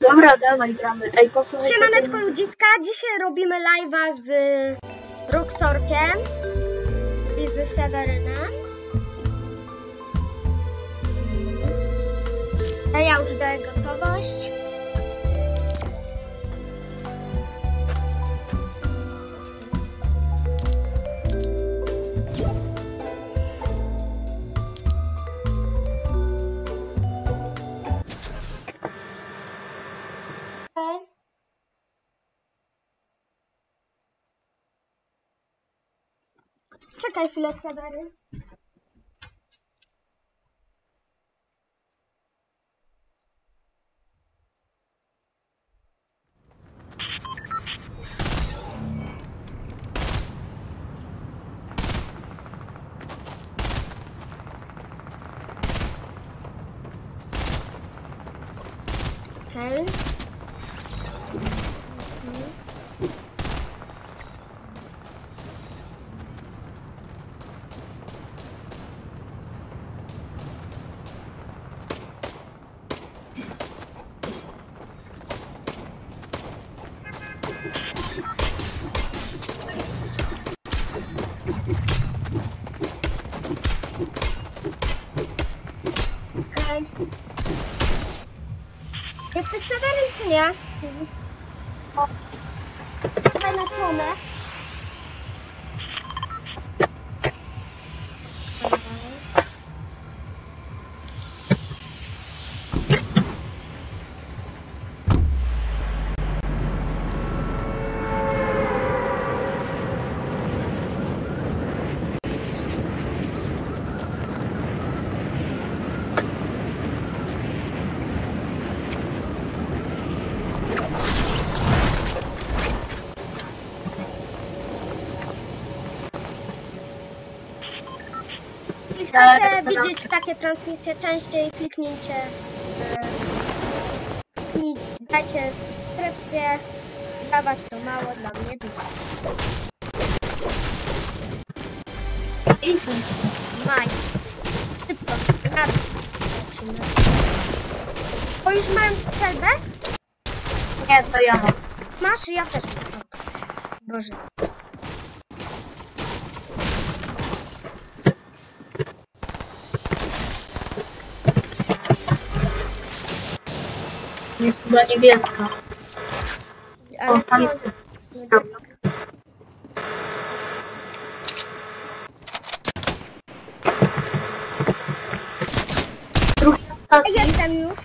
Dobra, dawaj, gramy. Ej, posłuchaj. Siemaneczko ludziska, dzisiaj robimy live'a z Roktorkiem i z Sewerynem. A ja już daję gotowość. Czekaj chwilę, Sewery. Okej. Jesteś Seweryn czy nie? Dawaj na stronę. Jeśli chcecie widzieć takie transmisje częściej, kliknijcie, dajcie subskrypcję, dla was to mało, dla mnie dużo. Maj, szybko, lecimy. O, już mają strzelbę? Nie, to ja mam. Masz? Ja też mam. Boże. Jest chyba niebieska. Ale O, tam co? jest Niebieska. drugi na stacji. Jestem już.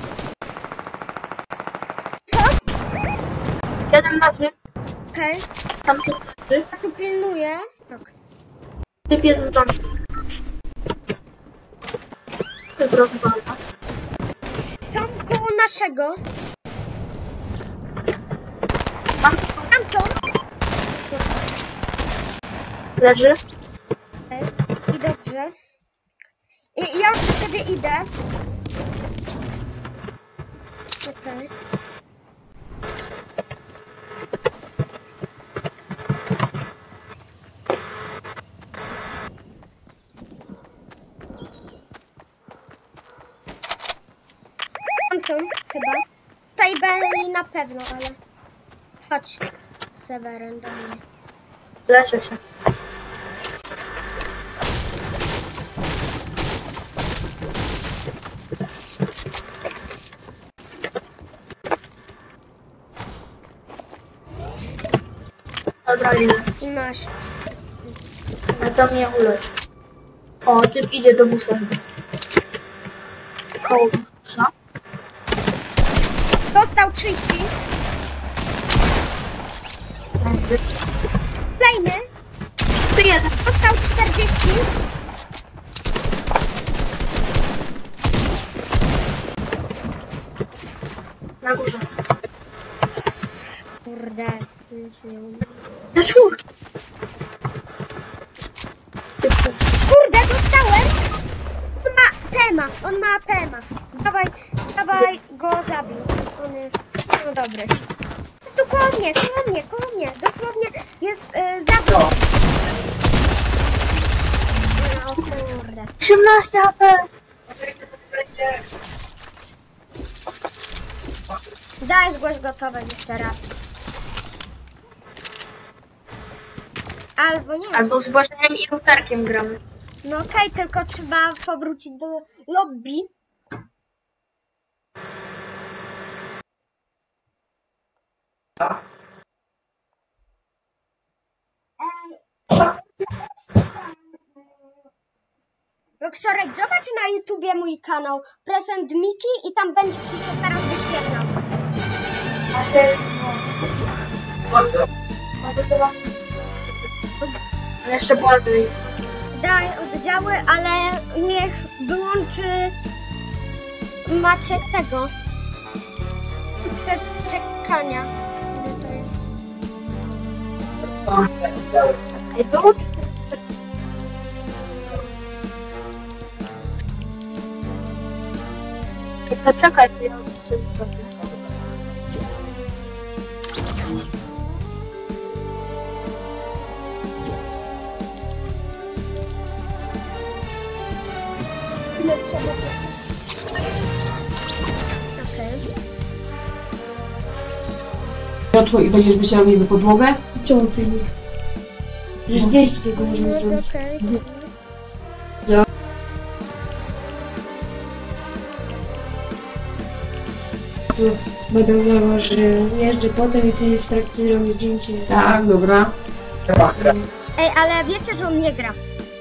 Co? Jeden leży. Okej. Tam się leży. Ja tu pilnuję. Tak. Typ jest w domu. Typ rozwala. Są koło naszego. Tam są. Leży. Okej. I dobrze. I ja już do ciebie idę. Okej. Tam są chyba. Tutaj byli na pewno, ale... Chodź, Seweryn, do mnie. Leczę się. Dobra, idę. Masz. A to mnie ulecz. O, typ idzie do busa. Koło busa. Dostał 30. Kolejny. Ty jeden. Dostał 40. Na górze. Kurde, nic nie umiem. Na czwórki. Kurde, dostałem! On ma pema. Dawaj go zabij. On jest no dobry. Jest tu koło mnie. Dosłownie jest zabił. No kurde. 18 HP! Daj, zgłoś gotowość jeszcze raz. Albo nie. Albo z Błażejem i Luferkiem gramy. No okej, tylko trzeba powrócić do lobby. Roxorek, zobacz na YouTubie mój kanał Present Miki i tam będzie ci się teraz wyświetlał. A ty... Po co? Może to wam... Ale jeszcze Błażej. Daj oddziały, ale niech wyłączy Maciek tego przeczekania. Ile to jest? Ej, wyłącz. To czekaj, to ja... Ile trzeba? Okej. Piotr, i będziesz wyciął mi podłogę? Czemu ty nie? Że zdjęcie tego możemy No, zrobić. okej. Tu będę udawał, że jeżdżę potem i ty w trakcie robisz zdjęcie. Tak, dobra. Ej, ale wiecie, że on nie gra.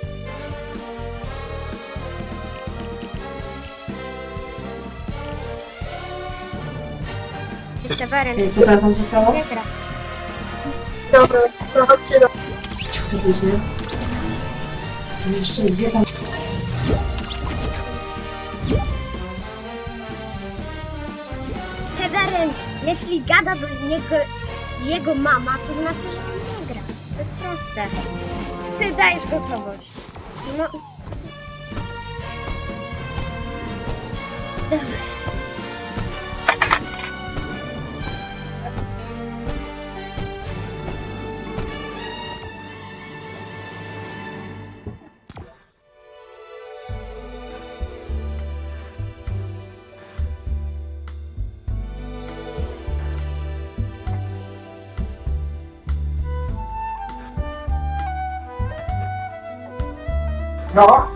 Seweryn Ej, co teraz nam zostało? nie gra. Dobra, to chodźcie do... Faktycznie. To jeszcze gdzie tam? Seweryn, jeśli gada do niego jego mama, to znaczy, że on nie gra. To jest proste. Ty dajesz gotowość. No. Dobra. No.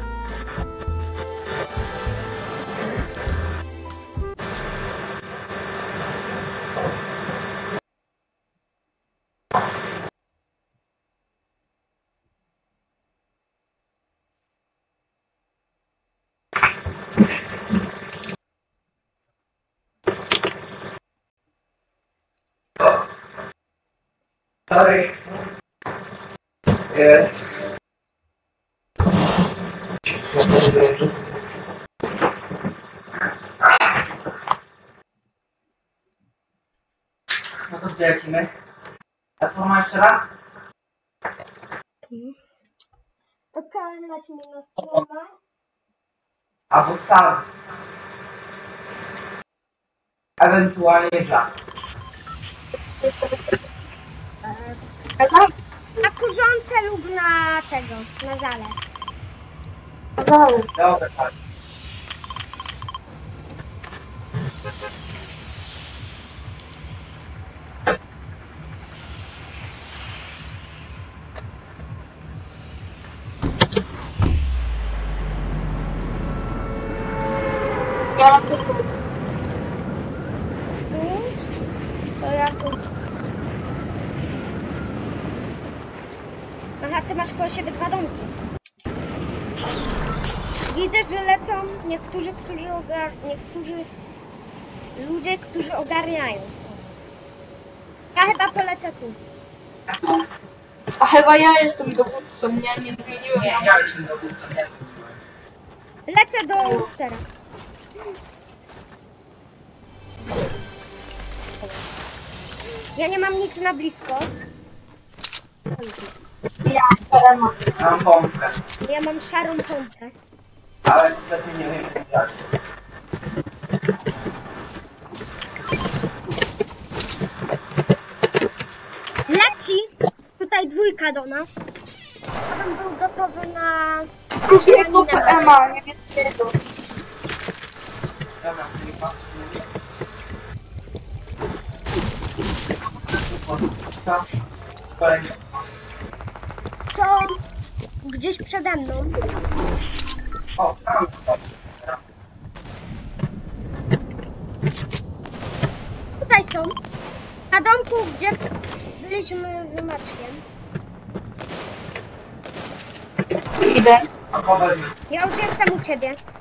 Sorry. Yes. No to gdzie lecimy? Platforma jeszcze raz? Okej, lecimy na stronę. Albo sam. Ewentualnie żart. Na kurzące lub na tego, na zalew. Dobra, tak. Ja mam tylko... Tu? To ja tu. Aha, ty masz koło siebie 2 domki. Widzę, że lecą niektórzy ludzie, którzy ogarniają. Ja chyba polecę tu. A chyba ja jestem dowódcą, nie zmieniłem. Nie, ja jestem dowódcą. Lecę do routera. Ja nie mam nic na blisko. Ja teraz mam. Mam pompkę, Ja mam szarą pompę. ale kompletnie nie wiem jak. Leci tutaj 2 do nas. Ja bym był gotowy na... Jakiego PMA niebieskiego. Dobra, nie patrzę. Co? Kolejny. Są gdzieś przede mną. O, tam. Tutaj są. Na domku, gdzie byliśmy z Maćkiem. Idę. A powiedz mi. Ja już jestem u ciebie.